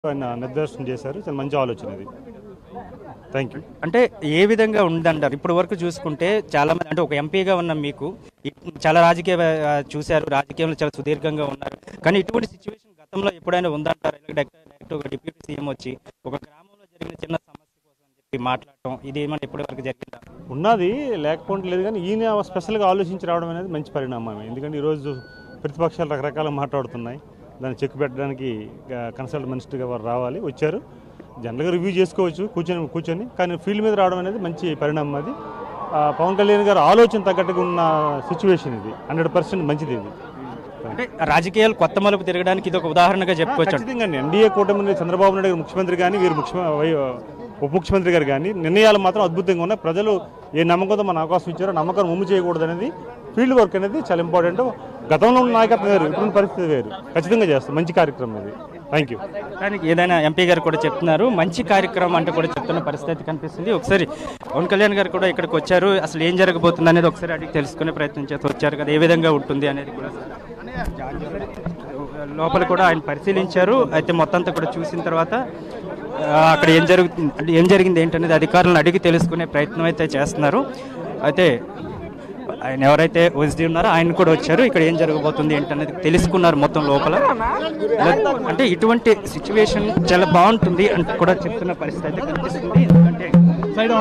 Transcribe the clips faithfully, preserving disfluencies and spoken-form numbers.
ఆయన నిర్దేశం చేశారు. చాలా మంచి ఆలోచన ఇది. Thank you. అంటే ఏ విధంగా ఉందంటారు ఇప్పుడు వరకు చూసుకుంటే చాలా మంది అంటే ఒక ఎంపీగా ఉన్న మీకు ఇ- చాలా రాజకీయ ఆ, చూశారు, రాజకీయంలో చాలా సుదీర్ఘంగా ఉన్నారు. కానీ ఇటువంటి సిచ్యువేషన్ గతంలో ఎప్పుడైనా ఉందంటారు? డైరెక్ట్ డైరెక్ట్ ఒక డిప్యూటీ సీఎం వచ్చి ఒక గ్రామంలో జరిగిన చిన్న సమస్య కోసం అని చెప్పి మాట్లాడటం ఇది ఏమంటే ఇప్పటి వరకు జరిగిందా? ఉన్నది లేకపోవడం లేదు, కానీ ఈయన స్పెషల్గా ఆలోచించి రావడం అనేది మంచి పరిణామమే. ఎందుకంటే ఈరోజు ప్రతిపక్షాలు రకరకాల మాట్లాడుతున్నాయి. దాన్ని చెక్ పెట్టడానికి కన్సల్ట్ మినిస్టర్గా వారు రావాలి, వచ్చారు. జనరల్గా రివ్యూ చేసుకోవచ్చు కూర్చొని కూర్చొని కానీ ఫీల్డ్ మీద రావడం అనేది మంచి పరిణామం. అది ఆ, పవన్ కళ్యాణ్ గారు ఆలోచన తగ్గట్టుగా ఉన్న సిచ్యువేషన్ ఇది. హండ్రెడ్ పర్సెంట్ మంచిది ఇది. అంటే రాజకీయాలు కొత్త మలుపు తిరగడానికి ఇది ఒక ఉదాహరణగా చెప్పుకోవచ్చు. ఖచ్చితంగా ఎన్డీఏ కూటమి చంద్రబాబు నాయుడు గారు ముఖ్యమంత్రి కానీ వీరు ముఖ్యమంత్రి ఉప ముఖ్యమంత్రి గారు కానీ నిర్ణయాలు మాత్రం అద్భుతంగా ఉన్నాయి. ప్రజలు ఏ నమ్మకంతో మన అవకాశం ఇచ్చారో నమ్మకం ముమ్ము చేయకూడదు అనేది ఫీల్డ్ వర్క్ అనేది చాలా ఇంపార్టెంట్. గతంలో ఉన్న నాయకత్వం వేరు, ఇప్పుడున్న పరిస్థితి వేరు. ఖచ్చితంగా చేస్తాం. మంచి కార్యక్రమం ఇది. Thank you. దానికి ఏదైనా ఎంపీ గారు కూడా చెప్తున్నారు, మంచి కార్యక్రమం అంటే కూడా చెప్తున్న పరిస్థితి కనిపిస్తుంది. ఒకసారి పవన్ కళ్యాణ్ గారు కూడా ఇక్కడికి వచ్చారు, అసలు ఏం జరగబోతుంది అనేది ఒకసారి అడిగి తెలుసుకునే ప్రయత్నం చేస్తూ వచ్చారు కదా, ఏ విధంగా ఉంటుంది అనేది కూడా లోపల కూడా ఆయన పరిశీలించారు. అయితే మొత్తం అంతా కూడా చూసిన తర్వాత ఆ, అక్కడ ఏం జరుగుతుంది ఏం జరిగింది ఏంటనేది అధికారులను అడిగి తెలుసుకునే ప్రయత్నం అయితే చేస్తున్నారు. అయితే ఆయన ఎవరైతే ఓఎస్డీ ఉన్నారో ఆయన కూడా వచ్చారు, ఇక్కడ ఏం జరగబోతుంది ఏంటనేది తెలుసుకున్నారు మొత్తం లోపల. అంటే ఇటువంటి సిచ్యువేషన్ చాలా బాగుంటుంది అంటే కూడా చెప్తున్న పరిస్థితి అయితే కనిపిస్తుంది. ఎందుకంటే సైడ్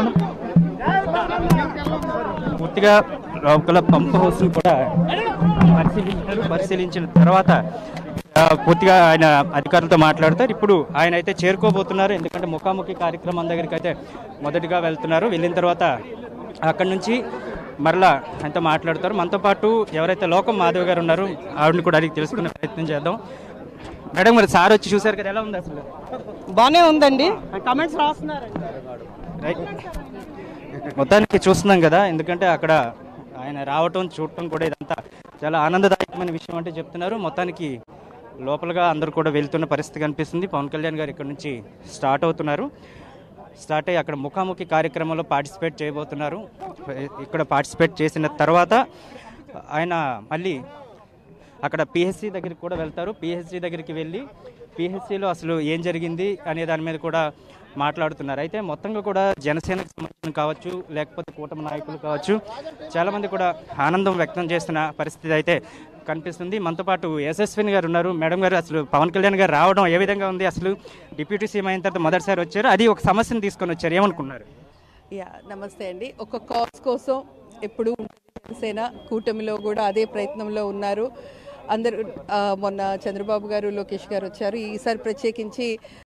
పూర్తిగా లోపల పంప్ హౌస్ కూడా పరిశీలించారు. పరిశీలించిన తర్వాత ఆ, పూర్తిగా ఆయన అధికారులతో మాట్లాడతారు. ఇప్పుడు ఆయన అయితే చేరుకోబోతున్నారు, ఎందుకంటే ముఖాముఖి కార్యక్రమం దగ్గరికి అయితే మొదటిగా వెళ్తున్నారు. వెళ్ళిన తర్వాత అక్కడి నుంచి మరలా ఆయనతో మాట్లాడతారు. మనతో పాటు ఎవరైతే లోకం మాధవ్ గారు ఉన్నారో ఆవిడని కూడా అడిగి తెలుసుకునే ప్రయత్నం చేద్దాం. మేడం, మరి సార్ వచ్చి చూసారు కదా, ఎలా ఉంది అసలు? బానే ఉందండి. కమెంట్స్ రాస్తున్నారు. రైట్. మొత్తానికి చూస్తున్నాం కదా, ఎందుకంటే అక్కడ ఆయన రావటం చూడటం కూడా ఇదంతా చాలా ఆనందదాయకమైన విషయం అంటే చెప్తున్నారు. మొత్తానికి లోపలగా అందరూ కూడా వెళ్తున్న పరిస్థితి కనిపిస్తుంది. పవన్ కళ్యాణ్ గారు ఇక్కడ నుంచి స్టార్ట్ అవుతున్నారు. స్టార్ట్ అయ్యి అక్కడ ముఖాముఖి కార్యక్రమంలో పార్టిసిపేట్ చేయబోతున్నారు. ఇక్కడ పార్టిసిపేట్ చేసిన తర్వాత ఆయన మళ్ళీ అక్కడ పిహెచ్సి దగ్గరికి కూడా వెళ్తారు. పిహెచ్సి దగ్గరికి వెళ్ళి పిహెచ్సిలో అసలు ఏం జరిగింది అనే దాని మీద కూడా మాట్లాడుతున్నారు. అయితే మొత్తంగా కూడా జనసేనకు సంబంధించిన కావచ్చు, లేకపోతే కూటమి నాయకులు కావచ్చు, చాలామంది కూడా ఆనందం వ్యక్తం చేస్తున్న పరిస్థితి అయితే కనిపిస్తుంది. మనతో పాటు యశస్విని గారు ఉన్నారు. మేడం గారు, అసలు పవన్ కళ్యాణ్ గారు రావడం ఏ విధంగా ఉంది? అసలు డిప్యూటీ సీఎం అయిన తర్వాత మొదటిసారి వచ్చారు, అది ఒక సమస్యను తీసుకొని వచ్చారు, ఏమనుకున్నారు? యా, నమస్తే అండి. ఒక కాజ్ కోసం ఎప్పుడు జనసేన కూటమిలో కూడా అదే ప్రయత్నంలో ఉన్నారు అందరూ. ఆ, మొన్న చంద్రబాబు గారు, లోకేష్ గారు వచ్చారు. ఈసారి ప్రత్యేకించి